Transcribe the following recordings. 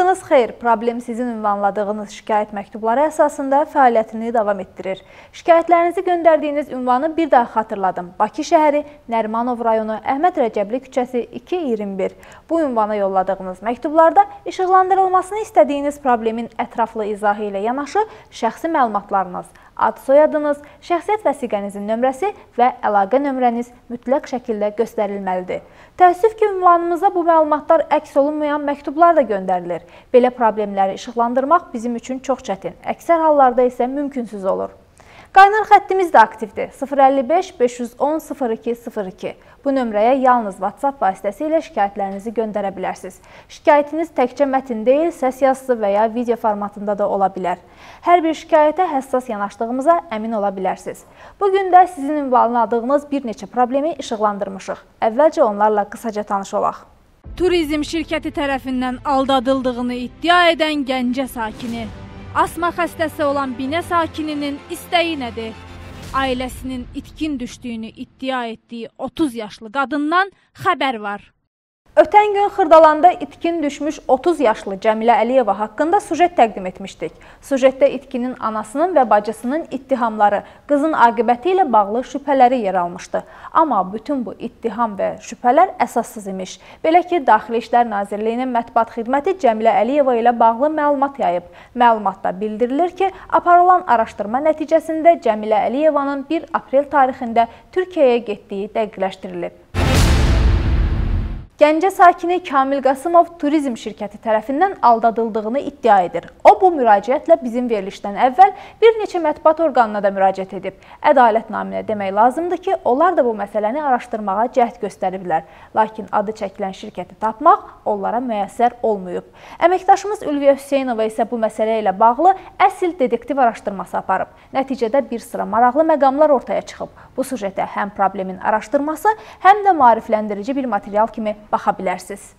Vaxtınız xeyir, problem sizin ünvanladığınız şikayət məktubları əsasında fəaliyyətini davam etdirir. Şikayətlərinizi göndərdiyiniz ünvanı bir daha xatırladım. Bakı şəhəri, Nərimanov rayonu, Əhməd Rəcəbli küçəsi 221. Bu ünvana yolladığınız məktublarda işıqlandırılmasını istədiyiniz problemin ətraflı izahı ilə yanaşı şəxsi məlumatlarınız, ad soyadınız, şəxsiyyət vəsiqənizin nömrəsi və əlaqə nömrəniz mütləq şəkildə göstərilməlidir. Təəssüf ki, ünvanımıza bu məlumatlar əks olunmayan məktublar da göndərilir. Belə problemləri işıqlandırmaq bizim üçün çox çətin, əksər hallarda isə mümkünsüz olur. Qaynar xəttimiz də aktivdir. 055 510 0202. Bu nömrəyə yalnız WhatsApp vasitəsilə şikayətlərinizi göndərə bilərsiniz. Şikayətiniz təkcə mətn deyil, səs yazısı və ya video formatında da ola bilər. Hər bir şikayətə həssas yanaşdığımıza əmin ola bilərsiniz. Bugün də sizin ünvanladığınız bir neçə problemi işıqlandırmışıq. Əvvəlcə onlarla qısaca tanış olaq. Turizm şirkəti tərəfindən aldadıldığını iddia edən Gəncə sakini. Asma xəstəsi olan binə sakininin istəyi nədir? Ailəsinin itkin düşdüyünü iddia etdiyi 30 yaşlı qadından xəbər var. Ötən gün Xırdalanda itkin düşmüş 30 yaşlı Cəmilə Əliyeva haqqında sujet təqdim etmişdik. Sujetdə itkinin anasının və bacısının ittihamları, qızın aqibəti ilə bağlı şübhələri yer almışdı. Amma bütün bu ittiham və şübhələr əsassız imiş. Belə ki, Daxili İşlər Nazirliyinin mətbuat xidməti Cəmilə Əliyeva ilə bağlı məlumat yayıb. Məlumatda bildirilir ki, aparılan araşdırma nəticəsində Cəmilə Əliyevanın 1 aprel tarixində Türkiyəyə getdiyi dəqiqləşdirilib. Gəncə sakini Kamil Qasımov turizm şirkəti tərəfindən aldadıldığını iddia edir. O, bu müraciətlə bizim verilişdən əvvəl bir neçə mətbuat orqanına da müraciət edib. Ədalət naminə demək lazımdır ki, onlar da bu məsələni araşdırmağa cəhd göstəriblər. Lakin adı çəkilən şirkəti tapmaq onlara müəssər olmayıb. Əməkdaşımız Ülviyə Hüseynova isə bu məsələ ilə bağlı əsl dedektiv araşdırması aparıb. Nəticədə bir sıra maraqlı məqamlar ortaya çıxıb. Bu sujetə həm problemin araşdırması, həm də maarifləndirici bir material kimi baxa bilərsiniz.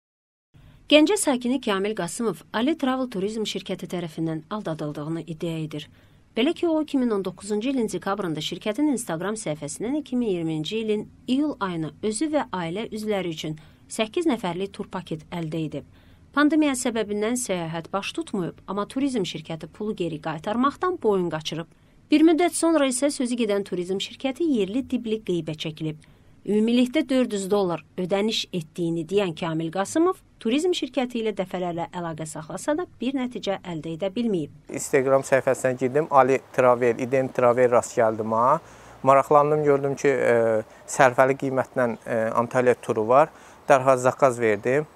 Gəncə sakini Kamil Qasımov Ali Travel Turizm şirkəti tərəfindən aldadıldığını iddia edir. Belə ki, o 2019-cu ilin dekabrında şirkətin Instagram səhifəsindən 2020-ci ilin iyul ayına özü və ailə üzvləri üçün 8 nəfərlik tur paket əldə edib. Pandemiya səbəbindən səyahət baş tutmayıb, amma turizm şirkəti pulu geri qaytarmaqdan boyun qaçırıb. Bir müddət sonra isə sözü gedən turizm şirkəti yerli dibli qeybə çəkilib. Ümumilikdə $400 ödəniş etdiyini deyən Kamil Qasımov turizm şirkəti ilə dəfələrlə əlaqə saxlasa da bir nəticə əldə edə bilməyib. Instagram səhifəsinə girdim, Ali Travel, İDEM Travel rast gəldim. Maraqlandım, gördüm ki, sərfəli qiymətlə Antalya turu var. Dərhal zakaz verdim,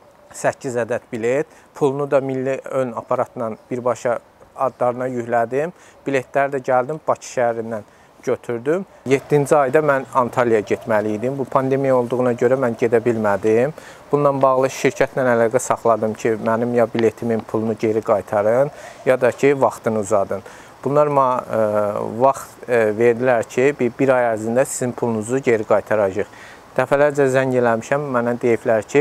8 ədəd bilet, pulunu da milli ön aparatla birbaşa adlarına yüklədim. Biletləri də gəldim Bakı şəhərindən götürdüm. 7-ci ayda mən Antalyaya getməli idim. Bu pandemiya olduğuna görə mən gedə bilmədim. Bununla bağlı şirkətlə əlaqə saxladım ki, mənim ya biletimin pulunu geri qaytarın, ya da ki, vaxtını uzadın. Bunlar vaxt verdilər ki, bir ay ərzində sizin pulunuzu geri qaytaracaq. Dəfələrcə zəng eləmişəm, mənə deyiblər ki,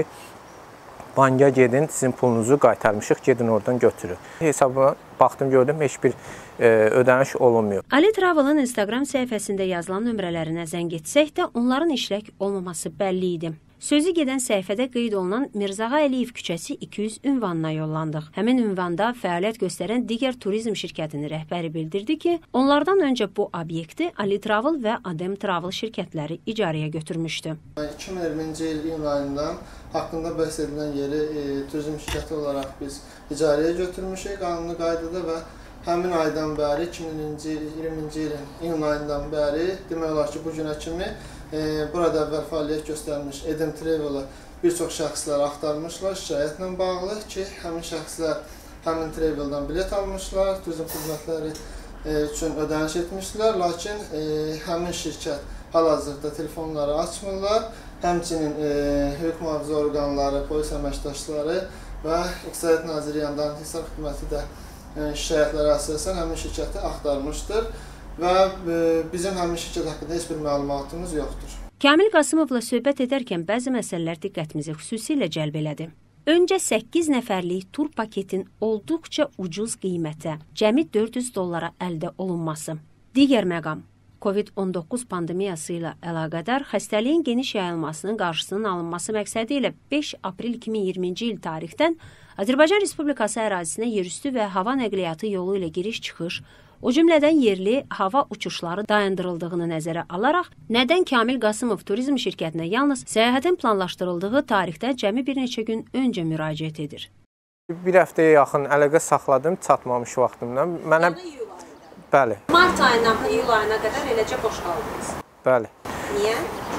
banka gedin, sizin pulunuzu qaytarmışıq, gedin oradan götürün. Hesabıma baxdım, gördüm, heç bir ödəniş olunmuyor. Ali Travel'ın Instagram səhifəsində yazılan nömrələrinə zəng etsək də onların işlək olmaması bəlli idi. Sözü gedən səhifədə qeyd olunan Mirzağa Əliyev küçəsi 200 ünvanına yollandıq. Həmin ünvanda fəaliyyət göstərən digər turizm şirkətinin rəhbəri bildirdi ki, onlardan öncə bu obyekti Ali Travel və Adem Travel şirkətləri icarəyə götürmüşdü. 2020-ci il iyun ayından haqqında bəhs edilən yeri turizm şirkəti olaraq biz icarəyə götürmüşük qanuni qaydada və həmin aydan bəri, 2020-ci ilin iyun ayından bəri, demək olar ki, bu günə kimi burada əvvəl fəaliyyət göstərmiş Edem Travel-ı bir çox şəxslər axtarmışlar şikayətlə bağlı ki, həmin şəxslər həmin Travel-dan bilet almışlar, turizm xidmətləri üçün ödəniş etmişlər, lakin həmin şirkət hal-hazırda telefonları açmırlar, həmçinin hüquq mühafizə orqanları, polis əməkdaşları və İqtisadiyyat Nazirliyindən Hisar xidməti də şikayətlərə əsasən həmin şirkəti axtarmışdır və bizim həmin şirkət haqqında heç bir məlumatımız yoxdur. Kamil Qasımovla söhbət edərkən bəzi məsələlər diqqətimizi xüsusilə cəlb elədi. Öncə 8 nəfərlik tur paketin olduqca ucuz qiymətə, cəmi $400 əldə olunması. Digər məqam, COVID-19 pandemiyası ilə əlaqədar xəstəliyin geniş yayılmasının qarşısının alınması məqsədi ilə 5 aprel 2020-ci il tarixdən Azərbaycan Respublikası ərazisinə yerüstü və hava nəqliyyatı yolu ilə giriş-çıxış, o cümlədən yerli hava uçuşları dayandırıldığını nəzərə alaraq, nədən Kamil Qasımov turizm şirkətinə yalnız səyahətin planlaşdırıldığı tarixdən cəmi bir neçə gün öncə müraciət edir? Bir həftəyə yaxın əlaqə saxladım, çatmamış vaxtımdan. Mənə bəli. Mart ayından iyul ayına qədər eləcə boş qaldınız. Bəli. Niyə?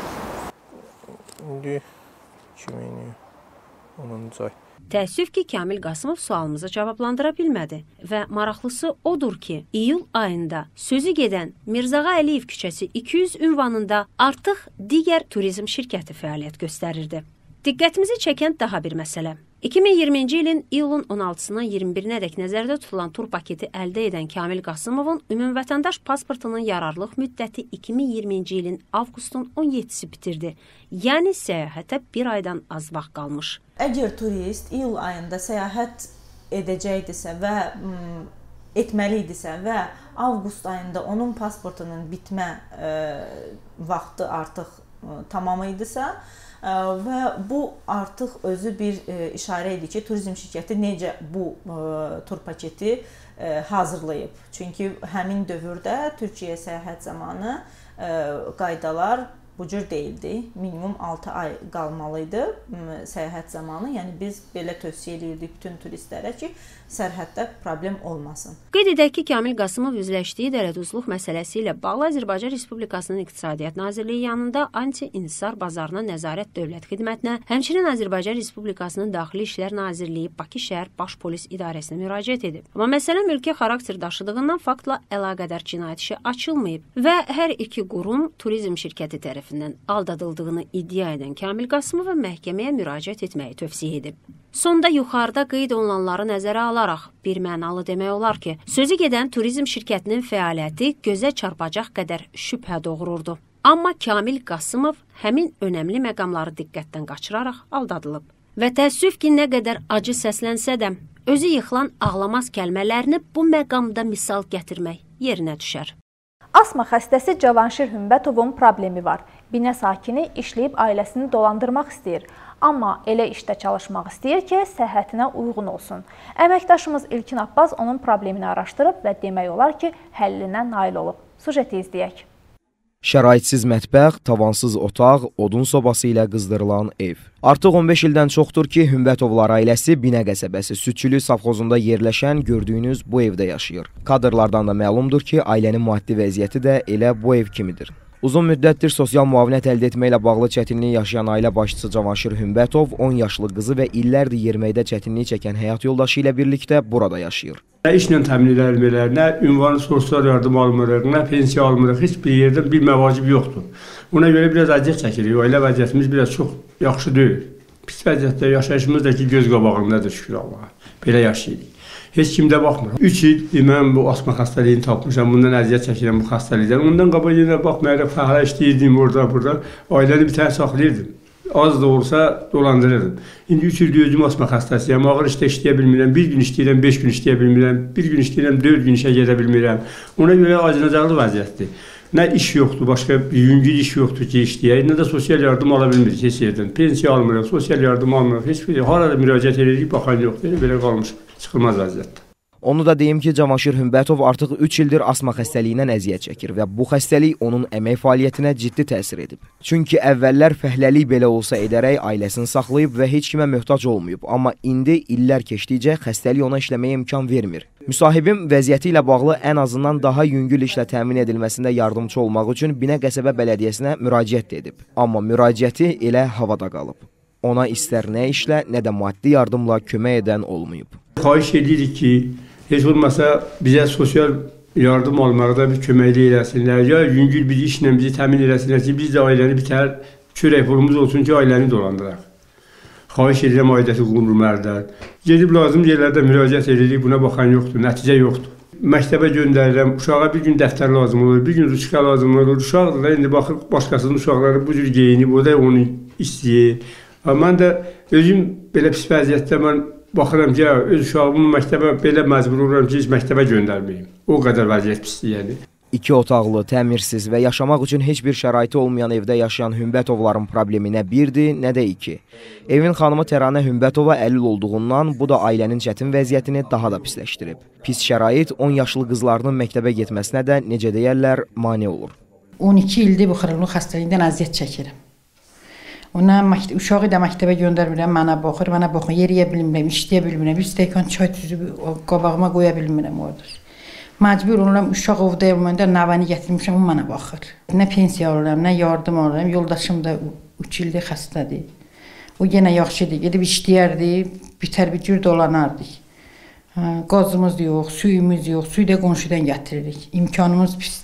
İndi 2010-cu ay. Təəssüf ki, Kamil Qasımov sualımızı cavablandıra bilmədi və maraqlısı odur ki, iyul ayında sözü gedən Mirzağa Əliyev küçəsi 200 ünvanında artıq digər turizm şirkəti fəaliyyət göstərirdi. Diqqətimizi çəkən daha bir məsələ. 2020-ci ilin iyulun 16-sından 21-nədək nəzərdə tutulan tur paketi əldə edən Kamil Qasımovun ümumvətəndaş pasportunun yararlılıq müddəti 2020-ci ilin avqustun 17-si bitirdi. Yəni səyahətə bir aydan az vaxt qalmış. Əgər turist iyul ayında səyahət edəcəkdisə və etməlidirsə və avqust ayında onun pasportunun bitmə vaxtı artıq tamam idisə, və bu artıq özü bir işarə edir ki, turizm şirkəti necə bu tur paketi hazırlayıb. Çünki həmin dövrdə Türkiyəyə səyahət zamanı qaydalar bu cür deyildi. Minimum 6 ay qalmalıydı səyahət zamanı. Yəni biz belə tövsiyə edirdik bütün turistlərə ki, sərhəddə problem olmasın. Qeyd edək ki, Kamil Qasımov üzləşdiyi dərəduzluq məsələsi ilə bağlı Azərbaycan Respublikasının İqtisadiyyat Nazirliyi yanında anti-inhisar bazarına nəzarət dövlət xidmətinə, həmçinin Azərbaycan Respublikasının Daxili İşlər Nazirliyi Bakı şəhər Baş Polis İdarəsinə müraciət edib. Amma məsələ mülki xarakter daşıdığından faktla əlaqədar cinayət işi açılmayıb və hər iki qurum turizm şirkəti tərəfindən aldadıldığını iddia edən Kamil Qasımova məhkəməyə müraciət etməyi tövsiyə edib. Sonda yuxarıda qeyd olunanları nəzərə alaraq bir mənalı demək olar ki, sözü gedən turizm şirkətinin fəaliyyəti gözə çarpacaq qədər şübhə doğururdu. Amma Kamil Qasımov həmin önəmli məqamları diqqətdən qaçıraraq aldadılıb. Və təəssüf ki, nə qədər acı səslənsə də, özü yıxılan ağlamaz kəlmələrini bu məqamda misal gətirmək yerinə düşər. Asma xəstəsi Cavanşir Hümbətovun problemi var. Binə sakini işləyib ailəsini dolandırmaq istəyir. Amma elə işdə çalışmaq istəyir ki, səhhətinə uyğun olsun. Əməkdaşımız İlkin Abbas onun problemini araşdırıb və demək olar ki, həllinə nail olub. Sujeti izləyək. Şəraitsiz mətbəx, tavansız otaq, odun sobası ilə qızdırılan ev. Artıq 15 ildən çoxdur ki, Hümbətovlar ailəsi Binə qəsəbəsi Südçülük safxozunda yerləşən gördüyünüz bu evdə yaşayır. Kadrlardan da məlumdur ki, ailənin maddi vəziyyəti də elə bu ev kimidir. Uzun müddətdir sosial müavinət əldə etməklə bağlı çətinlik yaşayan ailə başçısı Cavanşir Hümbətov 10 yaşlı qızı və illərdir yeməkdə çətinlik çəkən həyat yoldaşı ilə birlikdə burada yaşayır. Nə işlə təmin edilmirlər, nə ünvanı sosial yardım almırıq, nə pensiya almırıq, heç bir yerdə bir məvacib yoxdur. Ona görə biraz əziyyət çəkirik, ailə vəziyyətimiz biraz çox yaxşı deyil. Pis vəziyyətdə yaşayışımız da ki, göz qabağındadır şükür Allaha. Belə yaşayırıq. Heç kimdə baxmır. 3 il mən bu asma xəstəliyini tapmışam, bundan əziyyət çəkirəm bu xəstəlikdən. Ondan qabaq yenə baxmayaraq fəhlə işləyirdim orada, ailəni bir təhər saxlayırdım. Az da olsa dolandırırdım. İndi 3 ildir özüm asma xəstəsiyəm, ağır işdə işləyə bilmirəm, bir gün işləyirəm, 5 gün işləyə bilmirəm, bir gün işləyirəm, 4 gün işə gedə bilmirəm. Ona görə acınacaqlı vəziyyətdir. Nə iş yoxdur, başqa bir yüngül iş yoxdur ki işləyək, nə də sosial yardım ala bilmirik heç yerdən. Pensiya almırıq, sosial yardım almırıq, heç bir harada müraciət edirik, baxan yoxdur, belə qalmış. Çıxılmaz vəziyyətdə. Onu da deyim ki, Cavanşir Hümbətov artıq 3 ildir asma xəstəliyindən əziyyət çəkir və bu xəstəlik onun əmək fəaliyyətinə ciddi təsir edib. Çünki əvvəllər fəhləlik belə olsa edərək ailəsini saxlayıb və heç kimə möhtac olmayıb, amma indi illər keçdikcə xəstəlik ona işləməyə imkan vermir. Müsahibim vəziyyəti ilə bağlı ən azından daha yüngül işlə təmin edilməsində yardımcı olmaq üçün Binə qəsəbə bələdiyyəsinə müraciət edib. Amma müraciəti elə havada qalıb. Ona istər nə işlə, nə də maddi yardımla kömək edən olmayıb. Xahiş edirik ki, heç olmasa bizə sosial yardım almaqda bir köməkli eləsinlər, ya yüngül bir işlə bizi təmin eləsinlər ki, biz də ailəni bir təhər çörək pulumuz olsun ki, ailəni dolandıraq. Xahiş edirəm aidiyyəti qurumlardan. Gedib lazım yerlərdə müraciət edirik, buna baxan yoxdur, nəticə yoxdur. Məktəbə göndərirəm, uşağa bir gün dəftər lazım olur, bir gün ruçka lazım olur. Uşaqdır da, indi baxır başqasının uşaqları bu cür geyinib, o da onu istəyir. Mən də özüm belə pis vəziyyətdə mən baxıram ki, öz uşağımı məktəbə belə məcbur oluram ki, heç məktəbə göndərməyim. O qədər vəziyyət pisdir yəni. 2 otaqlı, təmirsiz və yaşamaq üçün heç bir şəraiti olmayan evdə yaşayan Hümbətovların problemi nə birdir, nə də 2. Evin xanımı Təranə Hümbətova əlil olduğundan bu da ailənin çətin vəziyyətini daha da pisləşdirib. Pis şərait 10 yaşlı qızlarının məktəbə getməsinə də necə deyərlər, mane olur. 12 ildir bu xırılıq xəstəlikdən əziyyət çəkirəm. Ona uşağı da məktəbə göndərmirəm, mənə baxır, yeriyə bilmirəm, işləyə bilmirəm, bir stəkan çay tüzüb qabağıma qoya bilmirəm orada. Məcbur oluram, uşaq ovda olmayanda nəvəni gətirmişəm, o mənə baxır. Nə pensiya alıram, nə yardım alıram, yoldaşım da 3 ildir xəstədir. O yenə yaxşıdır, gedib işləyərdi, bitər bir cür dolanardıq. Qazımız yox, suyumuz yox, suyu da qonşudan gətiririk, imkanımız pisdir.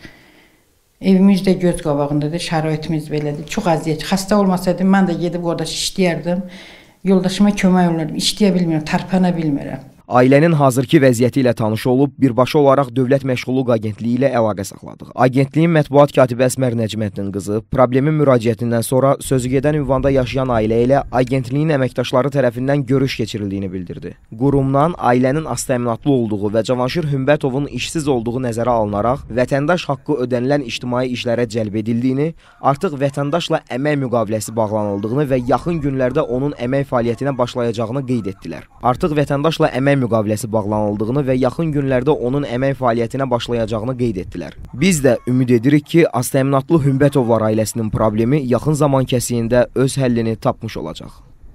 Evimiz də göz qabağındadır, şəraitimiz belədir. Çox əziyyət. Xəstə olmasaydım, mən də gedib orada işləyərdim. Yoldaşıma kömək olardım. İşləyə bilmirəm, tərpənə bilmirəm. Ailənin hazırki vəziyyəti ilə tanış olub, birbaşa olaraq Dövlət Məşğulluq Agentliyi ilə əlaqə saxladıq. Agentliyin mətbuat katibi Əsmər Nəcməddin qızı problemin müraciətindən sonra sözügedən ünvanda yaşayan ailə ilə agentliyin əməkdaşları tərəfindən görüş keçirildiyini bildirdi. Qurumdan ailənin aztəminatlı olduğu və Cavanşir Hümbətovun işsiz olduğu nəzərə alınaraq, vətəndaş haqqı ödənilən ictimai işlərə cəlb edildiyini, artıq vətəndaşla əmək müqaviləsi bağlanıldığını və yaxın günlərdə onun əmək fəaliyyətinə başlayacağını qeyd etdilər. Artıq vətəndaşla əmək müqaviləsi bağlanıldığını və yaxın günlərdə onun əmək fəaliyyətinə başlayacağını qeyd etdilər. Biz də ümid edirik ki, aztəminatlı Hümbətovlar ailəsinin problemi yaxın zaman kəsiyində öz həllini tapmış olacaq.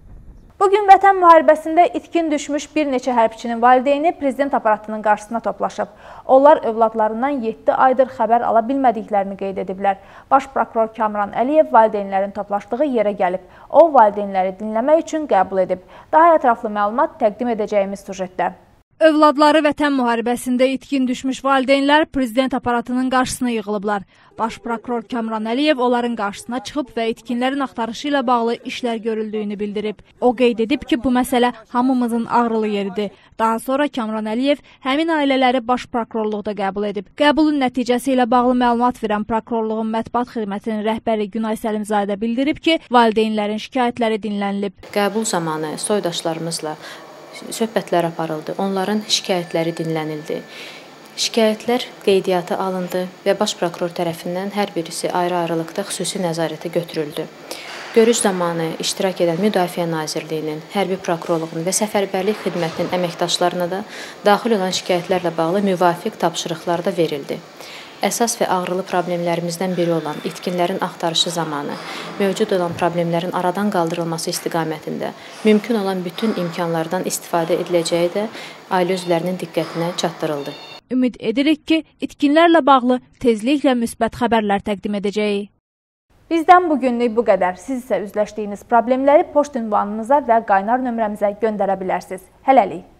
Bugün Vətən müharibəsində itkin düşmüş bir neçə hərbçinin valideyni prezident aparatının qarşısına toplaşıb. Onlar övladlarından 7 aydır xəbər ala bilmədiklərini qeyd ediblər. Baş prokuror Kamran Əliyev valideynlərin toplaşdığı yerə gəlib. O, valideynləri dinləmək üçün qəbul edib. Daha ətraflı məlumat təqdim edəcəyimiz sujetdə. Övladları Vətən müharibəsində itkin düşmüş valideynlər prezident aparatının qarşısına yığılıblar. Baş prokuror Kamran Əliyev onların qarşısına çıxıb və itkinlərin axtarışı ilə bağlı işlər görüldüyünü bildirib. O qeyd edib ki, bu məsələ hamımızın ağrılı yeridir. Daha sonra Kamran Əliyev həmin ailələri baş prokurorluqda qəbul edib. Qəbulun nəticəsi ilə bağlı məlumat verən prokurorluğun mətbuat xidmətinin rəhbəri Günay Səlimzadə bildirib ki, valideynlərin şikayətləri dinlənilib. Qəbul zamanı soydaşlarımızla söhbətlər aparıldı, onların şikayətləri dinlənildi. Şikayətlər qeydiyyata alındı və baş prokuror tərəfindən hər birisi ayrı-ayrılıqda xüsusi nəzarətə götürüldü. Görüş zamanı iştirak edən Müdafiə Nazirliyinin, Hərbi Prokurorluğunun və Səfərbərlik Xidmətinin əməkdaşlarına da daxil olan şikayətlərlə bağlı müvafiq tapşırıqlar da verildi. Əsas və ağrılı problemlərimizdən biri olan itkinlərin axtarışı zamanı mövcud olan problemlərin aradan qaldırılması istiqamətində mümkün olan bütün imkanlardan istifadə ediləcəyi də ailə üzvlərinin diqqətinə çatdırıldı. Ümid edirik ki, itkinlərlə bağlı tezliklə müsbət xəbərlər təqdim edəcəyik. Bizdən bugünlük bu qədər. Siz isə üzləşdiyiniz problemləri poçt ünvanımıza və qaynar nömrəmizə göndərə bilərsiniz. Hələlik.